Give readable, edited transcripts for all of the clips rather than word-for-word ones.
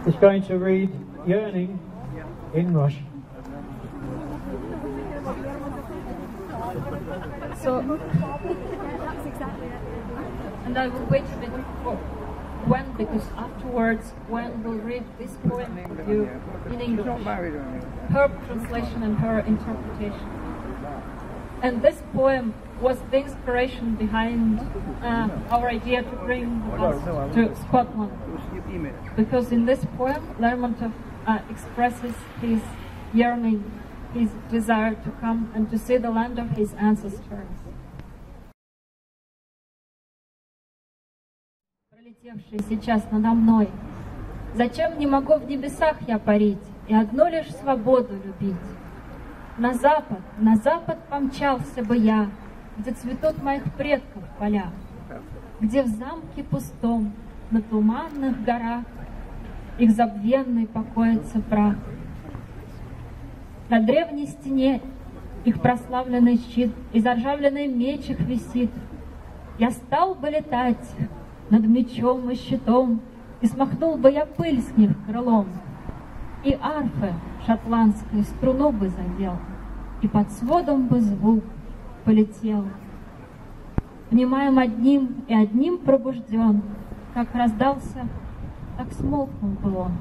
is going to read Yearning in Russian. So, that's exactly it. And I will wait a bit for Gwen, because afterwards Gwen will read this poem for you in English. Her translation and her interpretation. And this poem was the inspiration behind our idea to bring us to Scotland. Because in this poem, Lermontov expresses his yearning, his desire to come and to see the land of his ancestors. Пролетевший сейчас надо мной, зачем не могу в небесах я парить и одну лишь свободу любить? На запад помчался бы я, где цветут моих предков поля, где в замке пустом, на туманных горах, их забвенный покоится прах. На древней стене их прославленный щит и заржавленный меч их висит. Я стал бы летать над мечом и щитом, и смахнул бы я пыль с них крылом, и арфы шотландской струну бы задел, и под сводом бы звук полетел. Внимаем одним и одним пробужден, как раздался, так смолкнул бы он.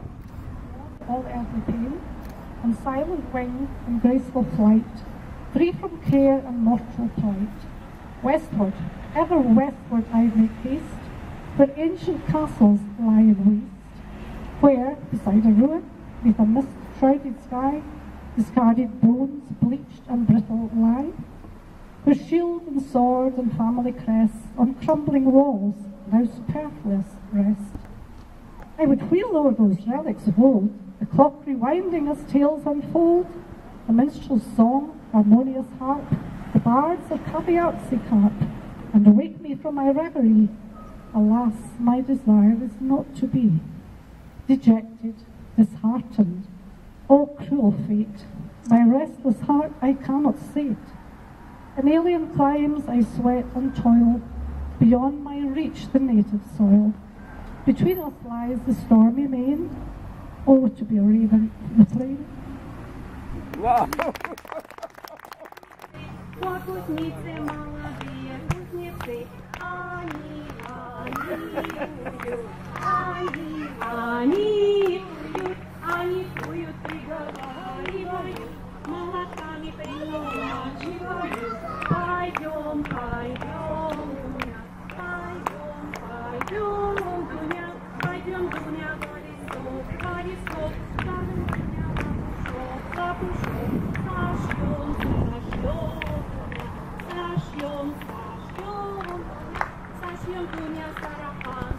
All earthly pain, on silent wing and graceful flight, free from care and mortal plight, westward, ever westward I make haste, where ancient castles lie in waste, where, beside a ruin, neath a mist-shrouded sky, discarded bones, bleached and brittle, lie, where shield and sword and family crest on crumbling walls now superfluous rest. I would wheel o'er those relics of old, the clock rewinding as tales unfold, the minstrel's song, harmonious harp, the bards of caveatsi carp, and awake me from my reverie. Alas, my desire is not to be. Dejected, disheartened, oh cruel fate, my restless heart I cannot sate. In alien climes I sweat and toil, beyond my reach the native soil. Between us lies the stormy main, oh to be a raven in the plain. Wow! Сашьем, Дуня, Сарафан.